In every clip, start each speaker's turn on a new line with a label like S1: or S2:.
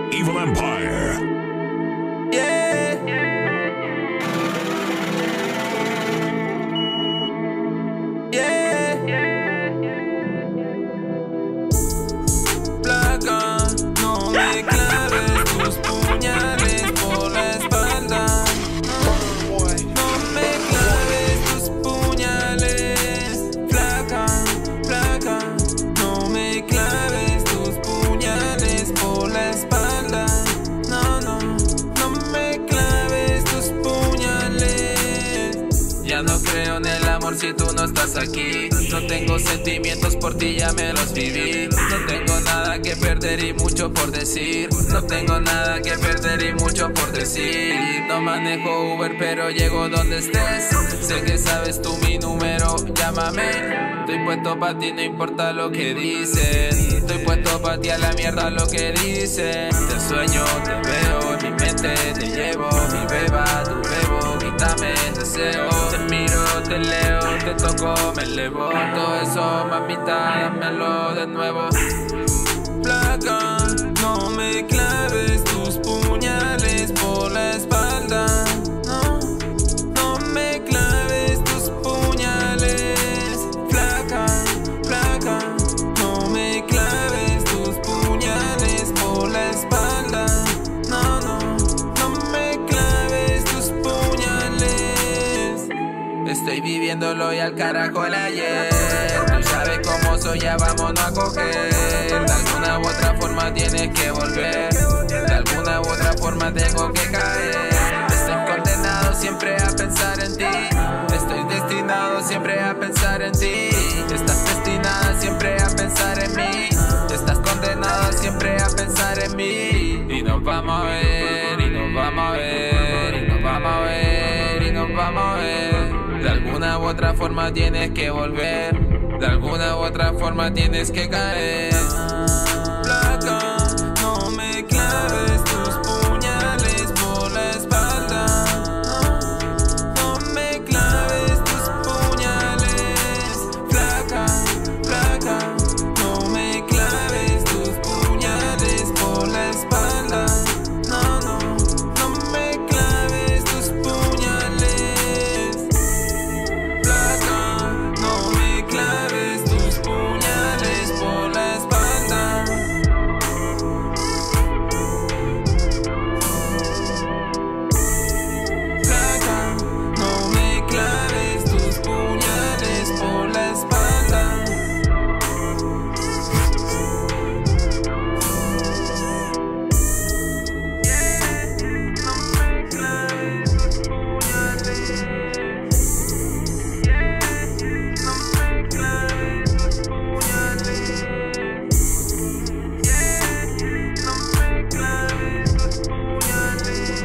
S1: Evil Empire.
S2: Yeah. Yeah. Placa, no me claves tus puñales por la espalda. No me claves tus puñales. Placa, placa, no me claves tus puñales por la espalda. No me claves tus puñales. Ya no creo en el amor si tú no estás aquí. No tengo sentimientos por ti, ya me los viví. No tengo nada que perder y mucho por decir. No tengo nada que perder y mucho por decir. No manejo Uber pero llego donde estés. Sé que sabes tú mi número, llámame. Estoy puesto pa' ti, no importa lo que dicen. Estoy puesto pa' ti, a la mierda lo que dicen. Te sueño, te veo, en mi mente te llevo. Mi beba, tu bebo, quítame el deseo. Te miro, te leo, te toco, me elevo. Todo eso, mamita, dámelo de nuevo. Placa, no me claves tus puñales por la espalda. No me claves tus puñales. Placa, placa, no me claves tus puñales por la espalda. No me claves tus puñales. Estoy viviéndolo y al carajo el ayer. Tú sabes cómo soy, ya vámonos a coger. De alguna u otra forma tienes que volver. De alguna u otra forma tengo que caer. Estoy condenado siempre a pensar en ti. Estoy destinado siempre a pensar en ti. Estás destinada siempre a pensar en mí. Estás condenado siempre a pensar en mí. Y nos vamos a ver, y nos vamos a ver, y nos vamos a ver, y nos vamos a ver. De alguna u otra forma tienes que volver. De alguna u otra forma tienes que caer. Placa, no me claves tus puñales por la espalda. No me claves tus puñales. Placa, placa, no me claves tus puñales por la espalda. No me claves tus puñales. Placa, no me claves tus puñales por la espalda. Placa, no me claves tus puñales por la espalda. No me claves tus puñales. No me claves tus puñales. No me claves tus puñales.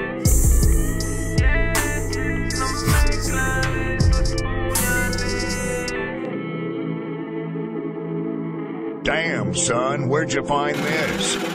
S2: No me claves tus puñales.
S1: Damn, son, where'd you find this?